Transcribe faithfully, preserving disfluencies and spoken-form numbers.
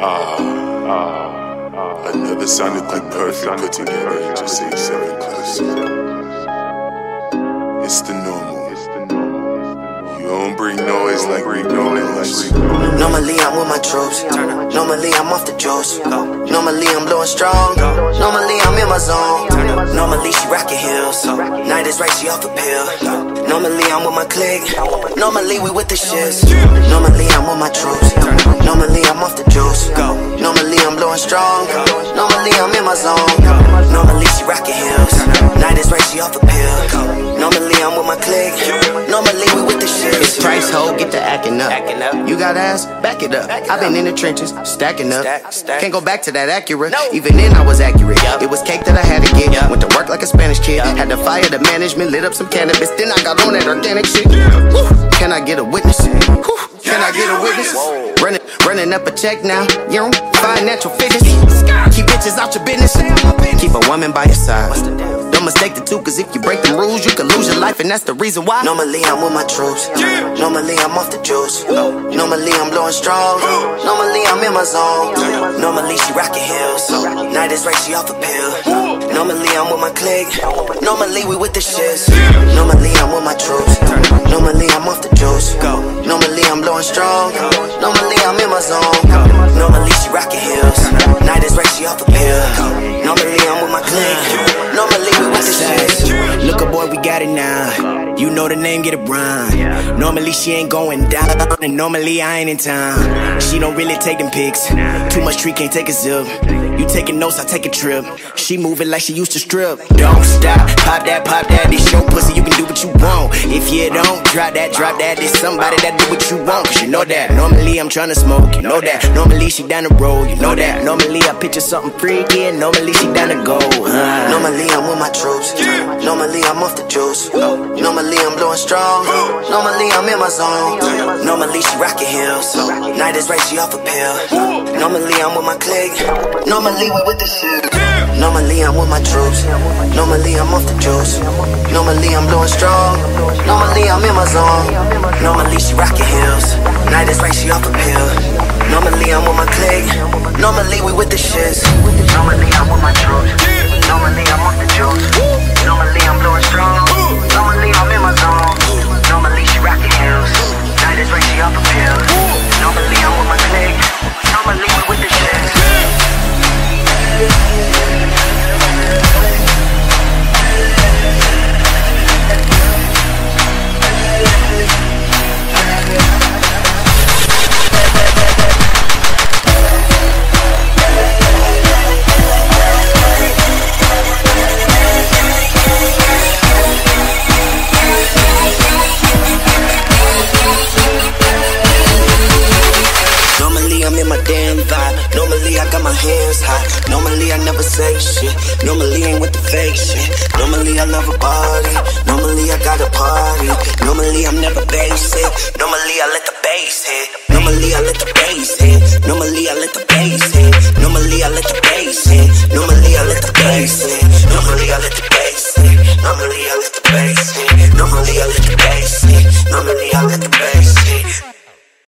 Ah, ah, another sonically perfect put together in just eighty-seven clips. It's the normal. You don't bring noise like bring noise. Normally I'm with my troops. Normally I'm off the juice. Normally I'm blowing strong. Normally I'm in my zone. Normally she rockin' heels. Night is right, she off a pill. Normally I'm with my clique. Normally we with the shits. Normally I'm with my troops. Normally I'm off the juice. Normally I'm blowing strong. Normally I'm in my zone. Normally she rockin' heels. Night is right, she off a pill. Normally I'm with my clique. Normally we with the shits. It's price, ho, get the acting up. You got ass, back it up. I've been in the trenches, stacking up. Can't go back to that accurate. Even then I was accurate. It was cake that I had to get. Went to work like a Spanish kid. Had to fire the management, lit up some cannabis. Then I got on that organic shit. Woo. Can I get a witness? Woo. Can I get a witness? Running, running up a check now. You know, financial fitness. Keep bitches out your business. Keep a woman by your side. Don't mistake the two, cause if you break the rules, you can lose your life, and that's the reason why. Normally I'm with my troops. Normally I'm off the juice. Normally I'm blowing strong. Normally I'm in my zone. Normally she rockin' heels. Night is right, she off a pill. Normally I'm with my clique. Normally we with the shits. Normally I'm with my troops. Normally I'm off the juice. Normally I'm blowing strong. Normally I'm in my zone. Normally she rockin' heels. Night is right, she off a pill. Normally I'm with my clique. Normally we with the shits. Look, a boy, we got it now. You know the name, get it rhyme. Normally she ain't going down, and normally I ain't in town. She don't really take them pics. Too much tree, can't take a zip. You taking notes, I take a trip. She moving like she used to strip. Don't stop, pop that, pop that. This your pussy, you can do what you want. If you don't, drop that, drop that. There's somebody that do what you want, cause you know that. Normally I'm tryna smoke, you know that. Normally she down the road, you know that. Normally I picture something freaky, and normally she down to go. uh. Normally I'm with my troops. Normally I'm off the juice. Normally I'm blowing strong. Normally I'm in my zone. Normally she rockin' heels. Night is right, she off a pill. Normally I'm with my clique. Normally we with the shit. Normally I'm with my troops. Normally I'm off the juice. Normally I'm blowing strong. Normally I'm in my zone. Normally she rockin' heels. Night is right, she off a pill. Normally I'm with my clique. Normally we with the shits. Normally I'm with my troops. Normally I'm off the juice. Normally I'm blowing strong. Normally I'm in my zone. Normally she rockin' heels. Night is right, she off a pill. Normally I'm with my clique. Normally we with the shits. Normally I got my hands high. Normally I never say shit. Normally ain't with the fake shit. Normally I love a body. Normally I got a party. Normally I'm never basic. Normally I let the bass hit. Normally I let the bass hit. Normally I let the bass hit. Normally I let the bass hit. Normally I let the bass hit. Normally I let the bass hit.